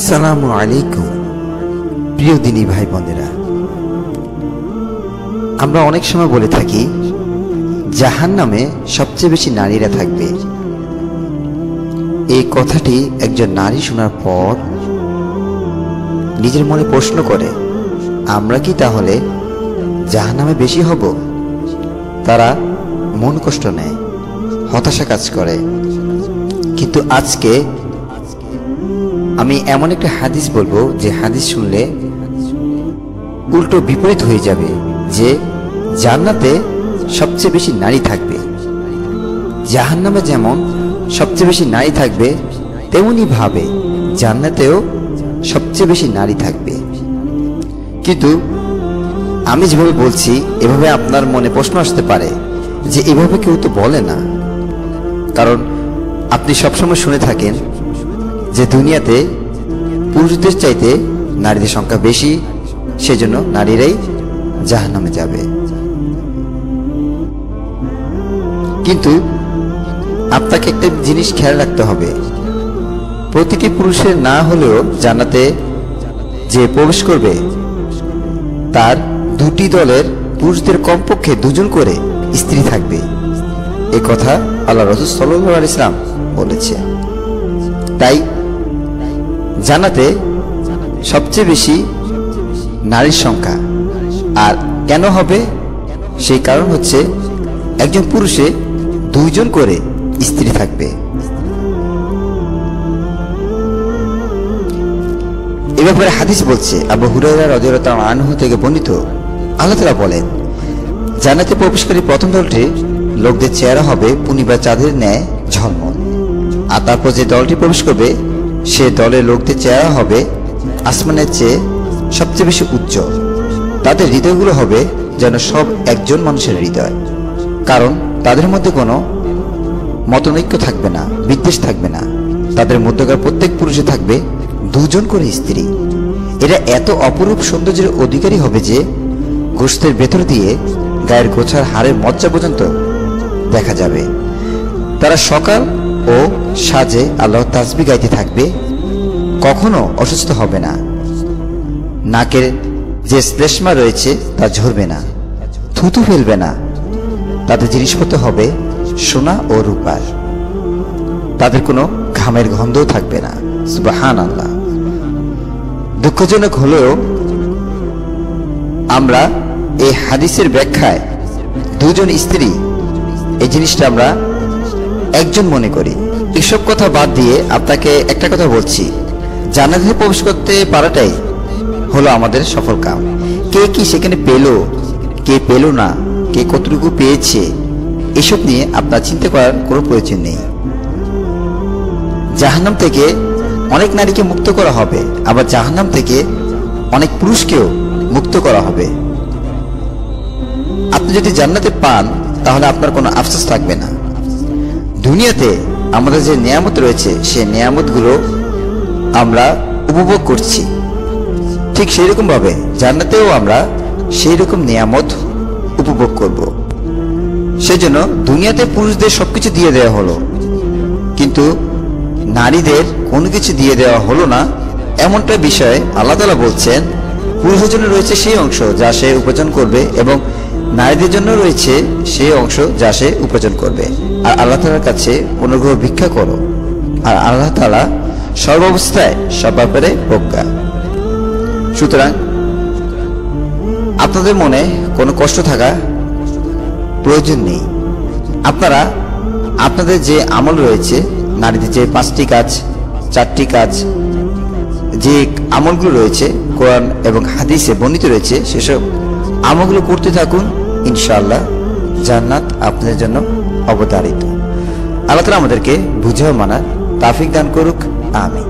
আসসালামু আলাইকুম প্রিয় দিনী ভাই বোনেরা, আমরা অনেক সময় বলে থাকি জাহান্নামে সবচেয়ে বেশি নারীরা থাকবে। এই কথাটি একজন নারী শোনার পর নিজের মনে প্রশ্ন করে, আমরা কি তাহলে জাহান্নামে বেশি হব? তারা মন কষ্ট নেয়, হতাশা কাজ করে। কিন্তু আজকে আমি এমন একটা হাদিস বলবো যে হাদিস শুনলে উল্টো বিপরীত হয়ে যাবে, যে জান্নাতে সবচেয়ে বেশি নারী থাকবে। জাহান্নামে যেমন সবচেয়ে বেশি নারী থাকবে, তেমনি ভাবে জান্নাতেও সবচেয়ে বেশি নারী থাকবে। কিন্তু আমি যেভাবে বলছি এভাবে আপনার মনে প্রশ্ন আসতে পারে যে এভাবে কেউ তো বলে না, কারণ আপনি সবসময় শুনে থাকেন যে দুনিয়াতে পুরুষদের চাইতে নারীদের সংখ্যা বেশি, সেজন্য নারীরাই জাহান্নামে যাবে। কিন্তু আপনাকে একটা জিনিস খেয়াল রাখতে হবে, প্রতিটি পুরুষের না হলেও জান্নাতে যে প্রবেশ করবে তার দুটি দলের পুরুষদের কমপক্ষে দুজন করে স্ত্রী থাকবে। এ কথা আল্লাহ রাসূল সাল্লাল্লাহু আলাইহি ওয়াসাল্লাম বলেছে। তাই জান্নাতে সবচেয়ে বেশি নারীর সংখ্যা। আর কেন হবে? সেই কারণ হচ্ছে একজন পুরুষে দুইজন করে স্ত্রী থাকবে। এ ব্যাপারে হাদিস বলছে, আবু হুরায়রা রাদিয়াল্লাহু আনহু থেকে বর্ণিত, আল্লাহ তাআলা বলেন, জান্নাতে প্রবেশকারী প্রথম দলটি লোকদের চেহারা হবে পূর্ণিমা চাঁদের ন্যায় ঝলমল। আর তারপর যে দলটি প্রবেশ করবে সে দলের লোকদের চেহারা হবে আসমানের চেয়ে সবচেয়ে বেশি উজ্জ্বল। তাদের হৃদয়গুলো হবে যেন সব একজন মানুষের হৃদয়, কারণ তাদের মধ্যে কোনো মতনৈক্য থাকবে না, বিদ্বেষ থাকবে না। তাদের মধ্যকার প্রত্যেক পুরুষে থাকবে দুজন করে স্ত্রী। এরা এত অপরূপ সৌন্দর্যের অধিকারী হবে যে গোশতের ভেতর দিয়ে গায়ের গোছার হাড়ের মজ্জা পর্যন্ত দেখা যাবে। তারা সকাল ও সাজে আল্লাহ তাসবিহ গাইতে থাকবে, কখনো অসুস্থ হবে না। নাকের যে শ্লেষ্মা রয়েছে তা ঝরবে না, থুতু ফেলবে না। তাদের জিনিসপত্র হবে সোনা ও রূপার। তাদের কোনো ঘামের গন্ধও থাকবে না। সুবহানাল্লাহ। দুঃখজনক হলেও আমরা এই হাদিসের ব্যাখ্যায় দুজন স্ত্রী এই জিনিসটা আমরা একজন মনে করি। এসব কথা বাদ দিয়ে আপনাকে একটা কথা বলছি, জান্নাতে প্রবেশ করতে পারাটাই হলো আমাদের সফল কাম। কে কি সেখানে পেল, কে পেল না, কে কতটুকু পেয়েছে, এসব নিয়ে আপনার চিন্তা করার কোনো প্রয়োজন নেই। জাহান্নাম থেকে অনেক নারীকে মুক্ত করা হবে, আবার জাহান্নাম থেকে অনেক পুরুষকেও মুক্ত করা হবে। আপনি যদি জান্নাতে পান তাহলে আপনার কোনো আফসোস থাকবে না। দুনিয়াতে আমাদের যে নিয়ামত রয়েছে সেই নিয়ামতগুলো আমরা উপভোগ করছি, ঠিক সেই রকম ভাবে জান্নাতেও আমরা সেই রকম নিয়ামত উপভোগ করব। সেজন্য দুনিয়াতে পুরুষদের সবকিছু দিয়ে দেওয়া হলো, কিন্তু নারীদের কোনো কিছু দিয়ে দেওয়া হলো না। এমনটা বিষয়ে আল্লাহ তাআলা বলছেন, পুরুষের জন্য রয়েছে সেই অংশ যা সে উপার্জন করবে, এবং নারীদের জন্য রয়েছে সেই অংশ যা সে উপার্জন করবে। আর আল্লাহ তাআলার কাছে অনুগ্রহ ভিক্ষা করো, আর আল্লাহ তাআলা সর্বাবস্থায় সব ব্যাপারে প্রজ্ঞা। সুতরাং আপনাদের মনে কোনো কষ্ট থাকা প্রয়োজন নেই। আপনারা আপনাদের যে আমল রয়েছে, নারীদের যে 5টি কাজ, 4টি কাজ, যে আমলগুলো রয়েছে কোরআন এবং হাদিসে বর্ণিত রয়েছে, সেসব আমলগুলো করতে থাকুন। ইনশাআল্লাহ জান্নাত আপনাদের জন্য অবধারিত। আল্লাহ তাআলা আমাদেরকে বুঝাও মানার তৌফিক দান করুক। আমিন।